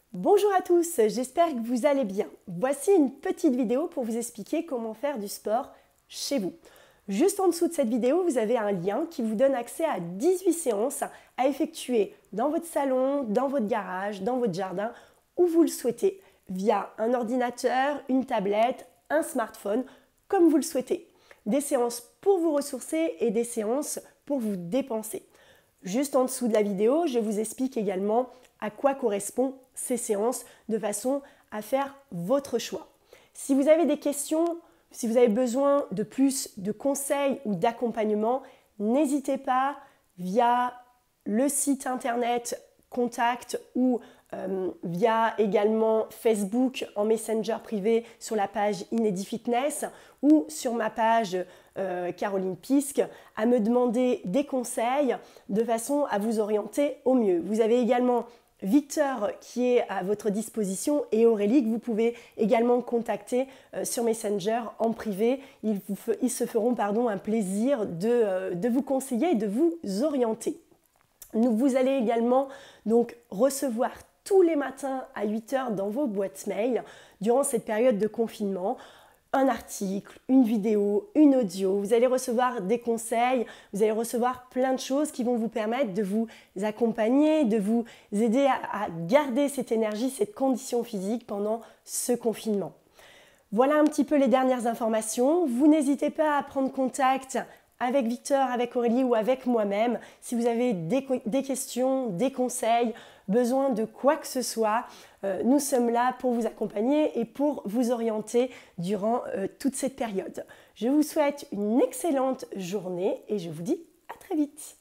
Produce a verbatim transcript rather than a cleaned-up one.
Bonjour à tous, j'espère que vous allez bien. Voici une petite vidéo pour vous expliquer comment faire du sport chez vous. Juste en dessous de cette vidéo, vous avez un lien qui vous donne accès à dix-huit séances à effectuer dans votre salon, dans votre garage, dans votre jardin, où vous le souhaitez, via un ordinateur, une tablette, un smartphone, comme vous le souhaitez. Des séances pour vous ressourcer et des séances pour vous dépenser. Juste en dessous de la vidéo, je vous explique également à quoi correspondent ces séances de façon à faire votre choix. Si vous avez des questions, si vous avez besoin de plus de conseils ou d'accompagnement, n'hésitez pas via le site internet contact ou euh, via également Facebook en Messenger privé sur la page Inédit Fitness ou sur ma page euh, Caroline Pisc à me demander des conseils de façon à vous orienter au mieux. Vous avez également Victor qui est à votre disposition et Aurélie que vous pouvez également contacter euh, sur Messenger en privé. Ils, vous, ils se feront pardon, un plaisir de, euh, de vous conseiller et de vous orienter. Nous, vous allez également donc recevoir tous les matins à huit heures dans vos boîtes mail durant cette période de confinement un article, une vidéo, une audio. Vous allez recevoir des conseils, vous allez recevoir plein de choses qui vont vous permettre de vous accompagner, de vous aider à, à garder cette énergie, cette condition physique pendant ce confinement. Voilà un petit peu les dernières informations. Vous n'hésitez pas à prendre contact avec Victor, avec Aurélie ou avec moi-même. Si vous avez des, des questions, des conseils, besoin de quoi que ce soit, euh, nous sommes là pour vous accompagner et pour vous orienter durant euh, toute cette période. Je vous souhaite une excellente journée et je vous dis à très vite.